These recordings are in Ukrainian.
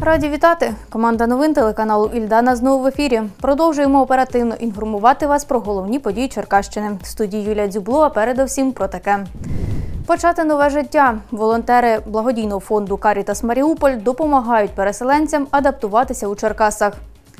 Раді вітати! Команда новин телеканалу «Ільдана» знову в ефірі. Продовжуємо оперативно інформувати вас про головні події Черкащини. В студії Юлія Дзюбло, а передусім про таке. Почати нове життя. Волонтери благодійного фонду «Карітас Маріуполь» допомагають переселенцям адаптуватися у Черкасах.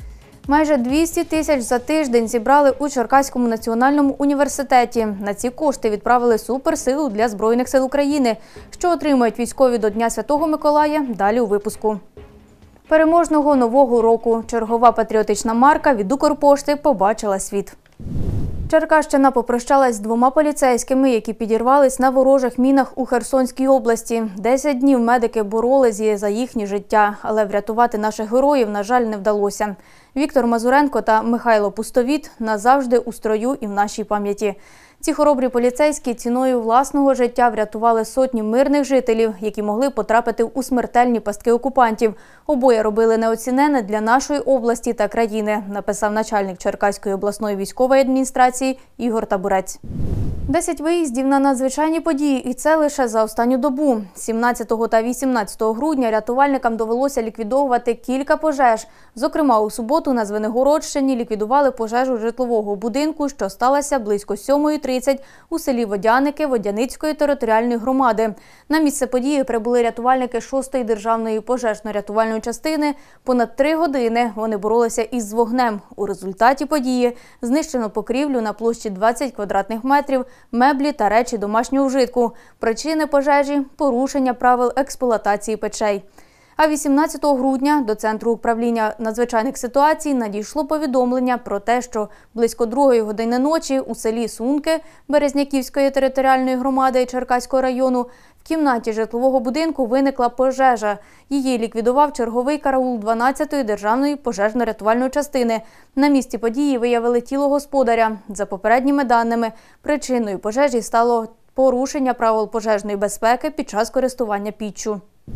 Майже 200 тисяч за тиждень зібрали у Черкаському національному університеті. На ці кошти відправили суперсилу для Збройних сил України. Що отримують військові до Дня Святого Миколая – далі у випуску. Переможного Нового року. Чергова патріотична марка від Укрпошти побачила світ. Черкащина попрощалась з 2 поліцейськими, які підірвались на ворожих мінах у Херсонській області. 10 днів медики боролись за їхнє життя, але врятувати наших героїв, на жаль, не вдалося. Віктор Мазуренко та Михайло Пустовіт назавжди у строю і в нашій пам'яті. Ці хоробрі поліцейські ціною власного життя врятували сотні мирних жителів, які могли потрапити у смертельні пастки окупантів. Обоє робили неоцінене для нашої області та країни, написав начальник Черкаської обласної військової адміністрації Ігор Табурець. 10 виїздів на надзвичайні події, і це лише за останню добу. 17 та 18 грудня рятувальникам довелося ліквідовувати кілька пожеж. Зокрема, у суботу на Звенигородщині ліквідували пожежу житлового будинку, що сталася близько 7:30 у селі Водяники Водяницької територіальної громади. На місце події прибули рятувальники 6-ї державної пожежно-рятувальної частини. Понад 3 години вони боролися із вогнем. У результаті події знищено покрівлю на площі 20 квадратних метрів, меблі та речі домашнього вжитку. Причини пожежі – порушення правил експлуатації печей. А 18 грудня до Центру управління надзвичайних ситуацій надійшло повідомлення про те, що близько 2-ї години ночі у селі Сунки Березняківської територіальної громади Черкаського району в кімнаті житлового будинку виникла пожежа. Її ліквідував черговий караул 12-ї державної пожежно-рятувальної частини. На місці події виявили тіло господаря. За попередніми даними, причиною пожежі стало порушення правил пожежної безпеки під час користування піччю.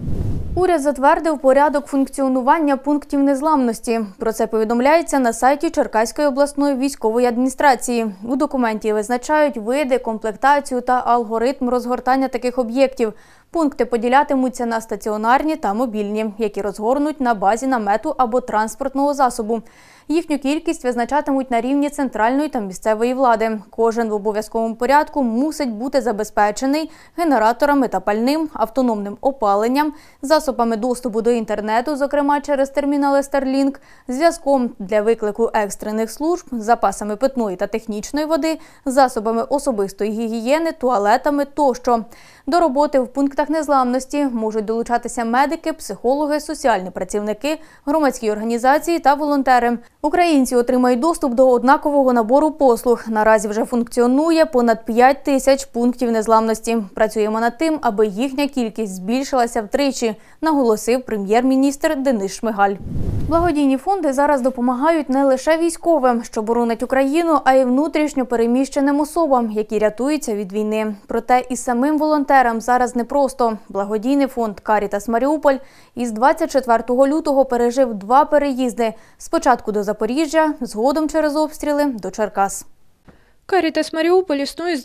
Уряд затвердив порядок функціонування пунктів незламності. Про це повідомляється на сайті Черкаської обласної військової адміністрації. У документі визначають види, комплектацію та алгоритм розгортання таких об'єктів. Пункти поділятимуться на стаціонарні та мобільні, які розгорнуть на базі намету або транспортного засобу. Їхню кількість визначатимуть на рівні центральної та місцевої влади. Кожен в обов'язковому порядку мусить бути забезпечений генераторами та пальним, автономним опаленням, засобами доступу до інтернету, зокрема через термінали Starlink, зв'язком для виклику екстрених служб, запасами питної та технічної води, засобами особистої гігієни, туалетами тощо. До роботи в пунктах незламності можуть долучатися медики, психологи, соціальні працівники, громадські організації та волонтери. Українці отримають доступ до однакового набору послуг. Наразі вже функціонує понад 5 тисяч пунктів незламності. Працюємо над тим, аби їхня кількість збільшилася втричі, наголосив прем'єр-міністр Денис Шмигаль. Благодійні фонди зараз допомагають не лише військовим, що боронять Україну, а й внутрішньо переміщеним особам, які рятуються від війни. Проте і самим волонтерам зараз непросто. Благодійний фонд «Карітас Маріуполь» із 24 лютого пережив 2 переїзди. Спочатку до Запоріжжя, згодом через обстріли до Черкас. «Карітас Маріуполь» існує з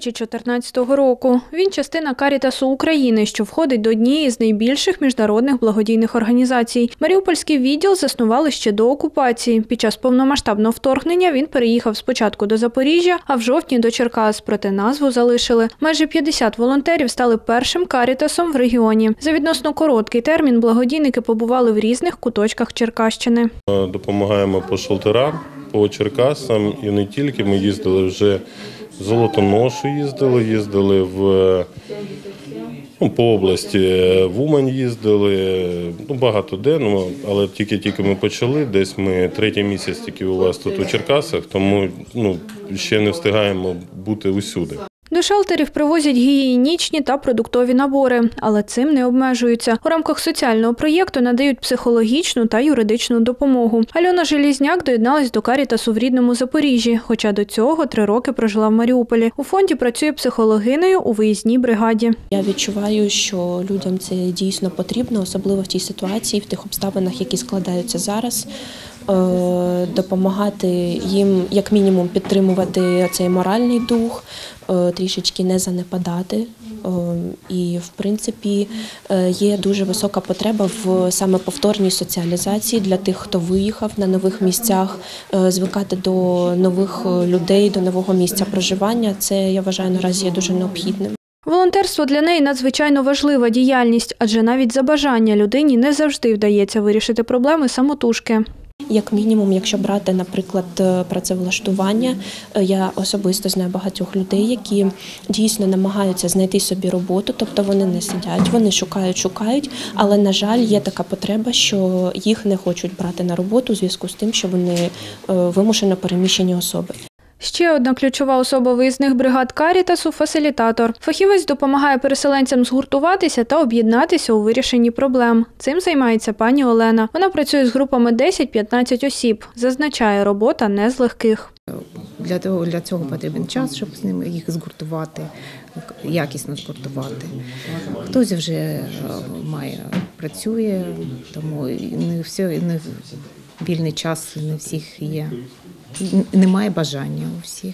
2014 року. Він частина «Карітасу України», що входить до однієї з найбільших міжнародних благодійних організацій. Маріупольський відділ заснували ще до окупації. Під час повномасштабного вторгнення він переїхав спочатку до Запоріжжя, а в жовтні до Черкас, проте назву залишили. Майже 50 волонтерів стали першим «Карітасом» в регіоні. За відносно короткий термін благодійники побували в різних куточках Черкащини. Допомагаємо по шелтерам, по Черкасам і не тільки. Ми їздили вже в Золотоношу, їздили по області, в Умань їздили, багато де, але тільки ми почали, десь ми 3-й місяць тільки у вас тут у Черкасах, тому ще не встигаємо бути усюди. До шелтерів привозять гігієнічні та продуктові набори, але цим не обмежуються. У рамках соціального проєкту надають психологічну та юридичну допомогу. Альона Желізняк доєдналась до «Карітасу» в рідному Запоріжжі, хоча до цього 3 роки прожила в Маріуполі. У фонді працює психологинею у виїзній бригаді. Я відчуваю, що людям це дійсно потрібно, особливо в тій ситуації, в тих обставинах, які складаються зараз. допомагати їм, як мінімум, підтримувати цей моральний дух, трішечки не занепадати. І, в принципі, є дуже висока потреба в саме повторній соціалізації для тих, хто виїхав на нових місцях, звикати до нових людей, до нового місця проживання. Це, я вважаю, наразі є дуже необхідним. Волонтерство для неї надзвичайно важлива діяльність, адже навіть за бажання людині не завжди вдається вирішити проблеми самотужки. Як мінімум, якщо брати, наприклад, працевлаштування, я особисто знаю багатьох людей, які дійсно намагаються знайти собі роботу, тобто вони не сидять, вони шукають, але, на жаль, є така потреба, що їх не хочуть брати на роботу у зв'язку з тим, що вони вимушено переміщені особи. Ще одна ключова особа виїзних бригад Карітасу – фасилітатор. Фахівець допомагає переселенцям згуртуватися та об'єднатися у вирішенні проблем. Цим займається пані Олена. Вона працює з групами 10-15 осіб. Зазначає, робота не з легких. Для цього потрібен час, щоб з ними їх згуртувати, якісно згуртувати. Хтось вже працює, тому не вільний час не всіх є. Немає бажання у всіх.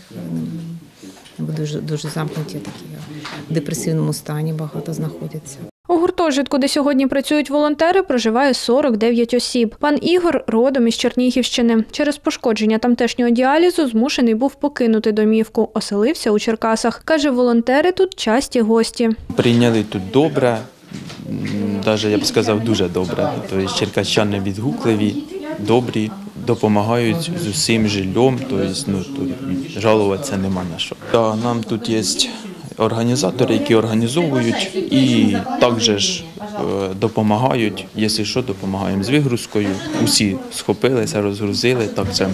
Дуже замкнуті, такі в депресивному стані багато знаходяться. У гуртожитку, де сьогодні працюють волонтери, проживає 49 осіб. Пан Ігор родом із Чернігівщини. Через пошкодження тамтешнього діалізу змушений був покинути домівку. Оселився у Черкасах. Каже, волонтери тут часті гості. Прийняли тут добре, навіть, я б сказав, дуже добре. Тобто черкащани відгукливі, добрі, допомагають з усім жильом, тобто тут жалуватися нема на що. Нам тут є організатори, які організовують і також допомагають, якщо що, допомагаємо з вигрузкою. Усі схопилися, розгрузили, так це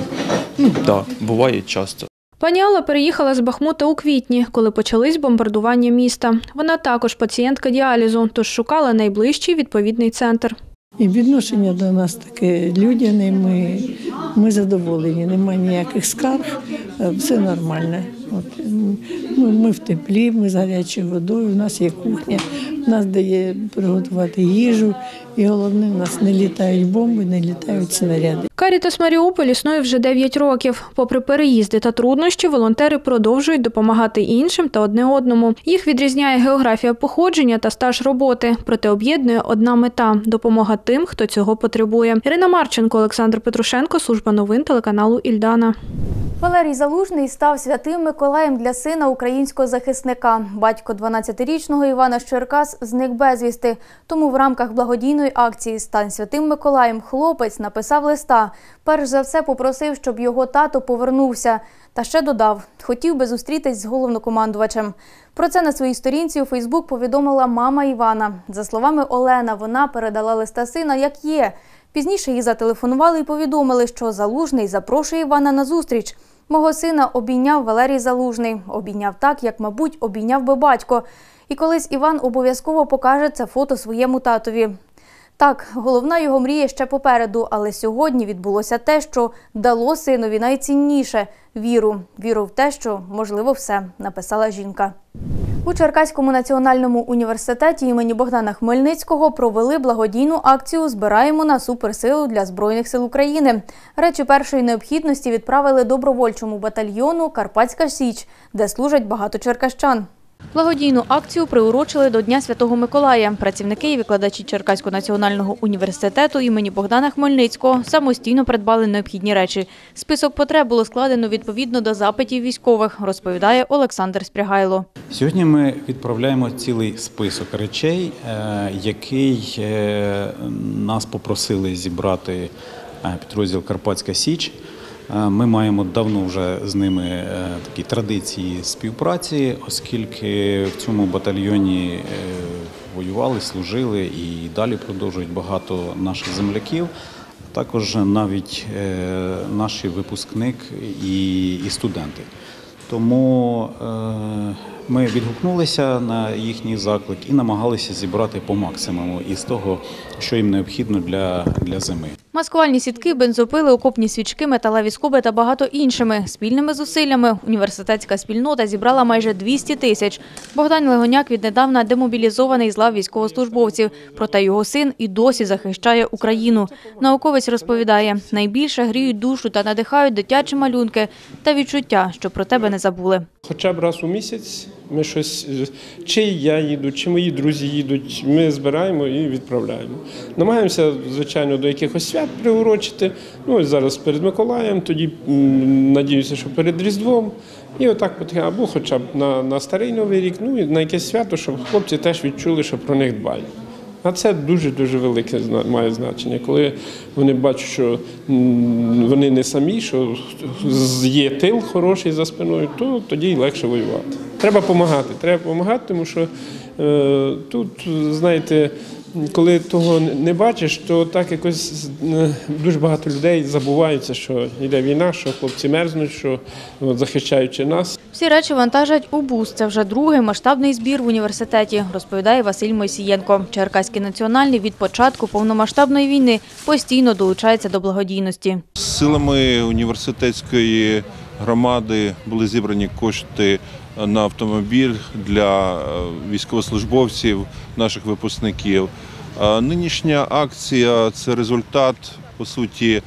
буває часто. Пані Алла переїхала з Бахмута у квітні, коли почались бомбардування міста. Вона також пацієнтка діалізу, тож шукала найближчий відповідний центр. І відношення до нас таке людяне, ми задоволені, немає ніяких скарг, все нормально. Ми в теплі, ми з гарячою водою, у нас є кухня, у нас де є приготувати їжу, і головне, у нас не літають бомби, не літають снаряди. Карітас Маріуполь існує вже 9 років. Попри переїзди та труднощі, волонтери продовжують допомагати іншим та одне одному. Їх відрізняє географія походження та стаж роботи. Проте об'єднує одна мета – допомога тим, хто цього потребує. Ірина Марченко, Олександр Петрушенко, служба новин телеканалу «Ільдана». Валерій Залужний став святим Миколаєм для сина українського захисника. Батько 12-річного Івана з Черкас зник безвісти. Тому в рамках благодійної акції «Стань святим Миколаєм» хлопець написав листа. Перш за все попросив, щоб його тато повернувся. Та ще додав, хотів би зустрітись з головнокомандувачем. Про це на своїй сторінці у Фейсбук повідомила мама Івана. За словами Олена, вона передала листа сина як є. Пізніше їй зателефонували і повідомили, що Залужний запрошує Івана на зустріч. Мого сина обійняв Валерій Залужний. Обійняв так, як, мабуть, обійняв би батько. І колись Іван обов'язково покаже це фото своєму татові. Так, головна його мрія ще попереду, але сьогодні відбулося те, що дало синові найцінніше – віру. Віру в те, що можливо все, написала жінка. У Черкаському національному університеті імені Богдана Хмельницького провели благодійну акцію «Збираємо на суперсилу для Збройних сил України». Речі першої необхідності відправили добровольчому батальйону «Карпатська Січ», де служать багато черкащан. Благодійну акцію приурочили до Дня Святого Миколая. Працівники і викладачі Черкаського національного університету імені Богдана Хмельницького самостійно придбали необхідні речі. Список потреб було складено відповідно до запитів військових, розповідає Олександр Спрягайло. Сьогодні ми відправляємо цілий список речей, який нас попросили зібрати підрозділ «Карпатська Січ». Ми маємо давно вже з ними такі традиції співпраці, оскільки в цьому батальйоні воювали, служили і далі продовжують багато наших земляків, також навіть наші випускник і студенти. Тому Ми відгукнулися на їхній заклик і намагалися зібрати по максимуму із того, що їм необхідно для зими. Маскувальні сітки, бензопили, окопні свічки, металеві скоби та багато іншими. Спільними зусиллями університетська спільнота зібрала майже 200 тисяч. Богдан Легоняк віднедавна демобілізований з лав військовослужбовців. Проте його син і досі захищає Україну. Науковець розповідає, найбільше гріють душу та надихають дитячі малюнки та відчуття, що про тебе не забули. Хоча б раз у місяць ми щось, чи я їду, чи мої друзі їдуть, ми збираємо і відправляємо. Намагаємося, звичайно, до якихось свят приурочити. Ну, ось зараз перед Миколаєм, тоді надіюся, що перед Різдвом. І отак, або хоча б на Старий Новий рік, ну і на якесь свято, щоб хлопці теж відчули, що про них дбають. А це дуже-дуже велике має значення, коли вони бачать, що вони не самі, що є тил хороший за спиною, то тоді й легше воювати. Треба допомагати, тому що тут, знаєте, коли того не бачиш, то так якось дуже багато людей забуваються, що йде війна, що хлопці мерзнуть, що захищаючи нас. Всі речі вантажать у бус. Це вже другий масштабний збір в університеті, розповідає Василь Мойсієнко. Черкаський національний від початку повномасштабної війни постійно долучається до благодійності. Силами університетської громади були зібрані кошти на автомобіль для військовослужбовців, наших випускників. Нинішня акція – це результат, по суті,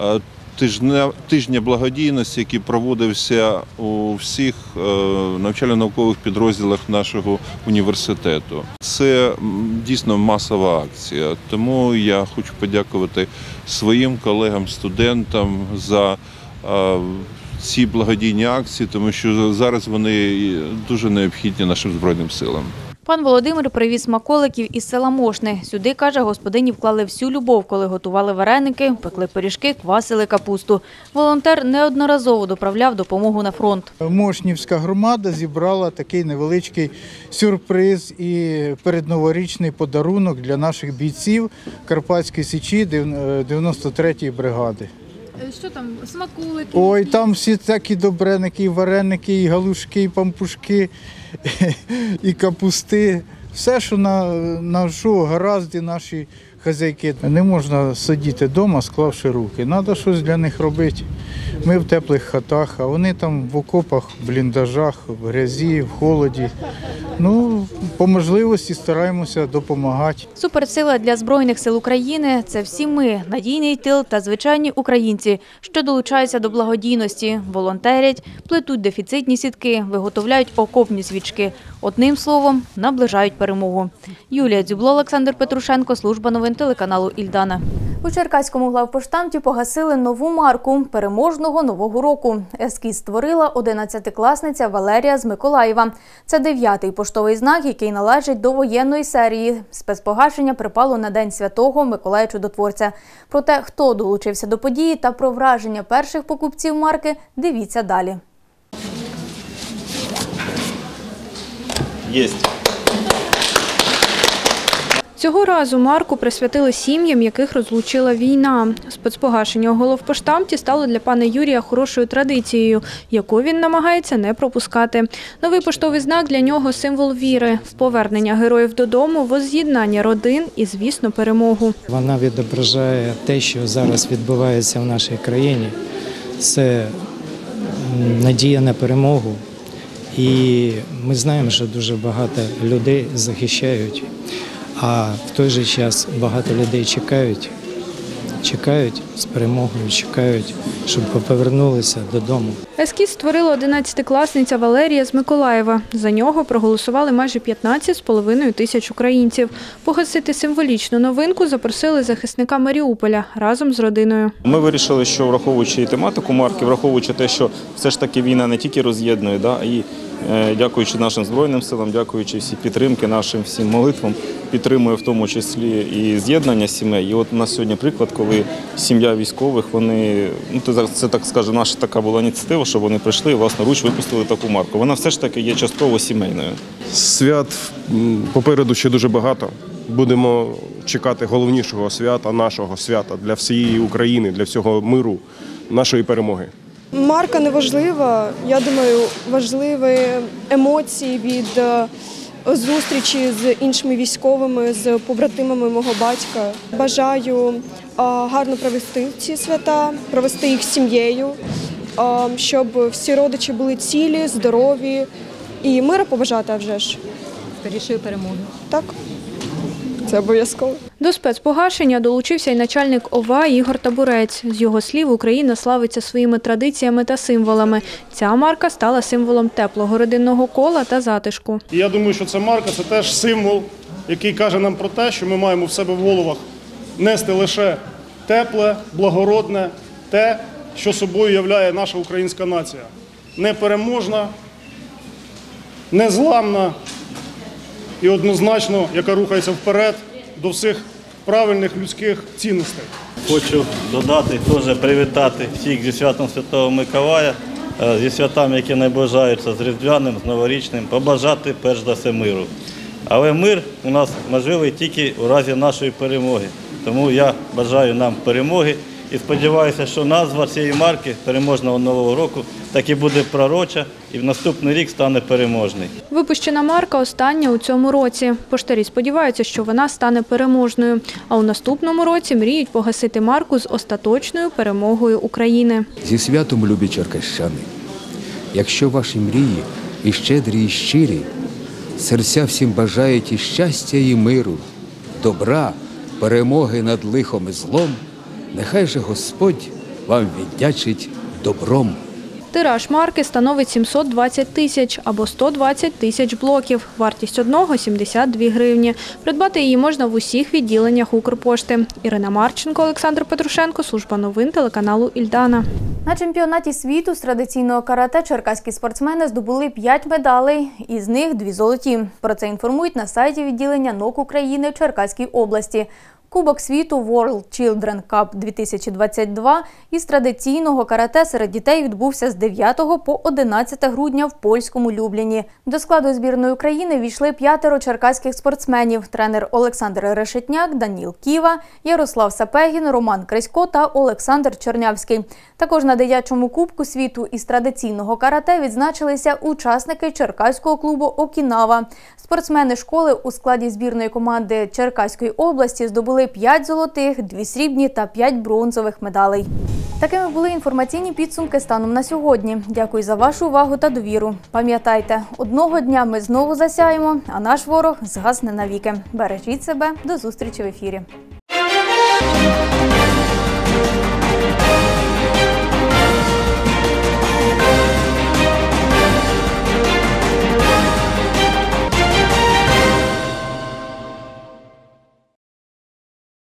тижня благодійності, який проводився у всіх навчально-наукових підрозділах нашого університету. Це дійсно масова акція, тому я хочу подякувати своїм колегам, студентам за ці благодійні акції, тому що зараз вони дуже необхідні нашим Збройним силам. Пан Володимир привіз смаколиків із села Мошни. Сюди, каже, господині вклали всю любов, коли готували вареники, пекли пиріжки, квасили капусту. Волонтер неодноразово доправляв допомогу на фронт. Мошнівська громада зібрала такий невеличкий сюрприз і передноворічний подарунок для наших бійців Карпатської Січі 93-ї бригади. Що там, смаколики? Ой, там всі такі добреники, і вареники, і галушки, і пампушки, і капусти. Все, що на що гаразді наші хазяйки. Не можна сидіти вдома, склавши руки. Треба щось для них робити. Ми в теплих хатах, а вони там в окопах, в бліндажах, в грязі, в холоді. Ну, по можливості стараємося допомагати. Суперсила для Збройних сил України – це всі ми, надійний тил та звичайні українці, що долучаються до благодійності, волонтерять, плетуть дефіцитні сітки, виготовляють окопні свічки. Одним словом, наближають перемогу. Юлія Дзюбло, Олександр Петрушенко, служба новин телеканалу «Ільдана». У Черкаському главпоштамті погасили нову марку переможного Нового року. Ескіз створила 11-класниця Валерія з Миколаєва. Це 9-й поштовий знак, який належить до воєнної серії. Спецпогашення припало на День Святого Миколая Чудотворця. Про те, хто долучився до події та про враження перших покупців марки, дивіться далі. Єсть. Цього разу марку присвятили сім'ям, яких розлучила війна. Спецпогашення у головпоштамті стало для пана Юрія хорошою традицією, яку він намагається не пропускати. Новий поштовий знак для нього – символ віри, в повернення героїв додому, возз'єднання родин і, звісно, перемогу. Вона відображає те, що зараз відбувається в нашій країні. Це надія на перемогу. І ми знаємо, що дуже багато людей захищають. А в той же час багато людей чекають з перемогою, чекають, щоб повернулися додому. Ескіз створила 11-класниця Валерія з Миколаєва. За нього проголосували майже 15,5 тисяч українців. Погасити символічну новинку запросили захисника Маріуполя разом з родиною. Ми вирішили, що враховуючи тематику марки, враховуючи те, що все ж таки війна не тільки роз'єднує, і дякуючи нашим Збройним силам, дякуючи всі підтримки, нашим всім молитвам, підтримує в тому числі і з'єднання сімей. І от у нас сьогодні приклад, коли сім'я військових, вони, це так скажемо, наша така була ініціатива, що вони прийшли і власноруч випустили таку марку. Вона все ж таки є частково сімейною. Свят попереду ще дуже багато. Будемо чекати головнішого свята, нашого свята для всієї України, для всього миру, нашої перемоги. Марка не важлива. Я думаю, важливі емоції від зустрічі з іншими військовими, з побратимами мого батька. Бажаю гарно провести ці свята, провести їх з сім'єю, щоб всі родичі були цілі, здорові і миру побажати, а вже ж. Скорішої перемоги. Так, це обов'язково. До спецпогашення долучився й начальник ОВА Ігор Табурець. З його слів, Україна славиться своїми традиціями та символами. Ця марка стала символом теплого родинного кола та затишку. І я думаю, що ця марка – це теж символ, який каже нам про те, що ми маємо в себе в головах нести лише тепле, благородне, те, що собою являє наша українська нація. Непереможна, незламна і однозначно, яка рухається вперед до всіх правильних людських цінностей. Хочу додати, теж привітати всіх зі святом Святого Миколая, зі святами, які наближаються, з Різдвяним, з Новорічним, побажати перш за все миру. Але мир у нас можливий тільки у разі нашої перемоги. Тому я бажаю нам перемоги і сподіваюся, що назва цієї марки переможного Нового року так і буде пророча і в наступний рік стане переможний. Випущена марка остання у цьому році. Поштарі сподіваються, що вона стане переможною. А у наступному році мріють погасити марку з остаточною перемогою України. Зі святом, любі черкащани! Якщо ваші мрії і щедрі, і щирі, серця всім бажають і щастя, і миру, добра, перемоги над лихом і злом, нехай же Господь вам віддячить добром. Тираж марки становить 720 тисяч або 120 тисяч блоків. Вартість одного – 72 гривні. Придбати її можна в усіх відділеннях Укрпошти. Ірина Марченко, Олександр Петрушенко, служба новин телеканалу «Ільдана». На чемпіонаті світу з традиційного карате черкаські спортсмени здобули 5 медалей, із них 2 золоті. Про це інформують на сайті відділення НОК України в Черкаській області. Кубок світу World Children Cup 2022 із традиційного карате серед дітей відбувся з 9 по 11 грудня в польському Любліні. До складу збірної України війшли 5 черкаських спортсменів – тренер Олександр Решетняк, Даніл Ківа, Ярослав Сапегін, Роман Крисько та Олександр Чернявський. Також на дитячому кубку світу із традиційного карате відзначилися учасники черкаського клубу «Окінава». Спортсмени школи у складі збірної команди Черкаської області здобули 5 золотих, 2 срібні та 5 бронзових медалей. Такими були інформаційні підсумки станом на сьогодні. Дякую за вашу увагу та довіру. Пам'ятайте, одного дня ми знову засяємо, а наш ворог згасне навіки. Бережіть себе, до зустрічі в ефірі.